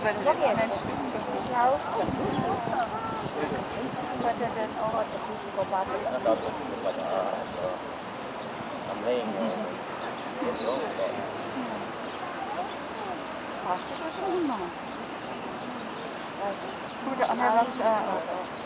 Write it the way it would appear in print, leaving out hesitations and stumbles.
wenn Ja, die anderen jetzt. Stimmen Das gehört. läuft dann. Jetzt wird er dann auch das ist vorbei. Hast du das schon gemacht? Also, Gut, Anna, Alex,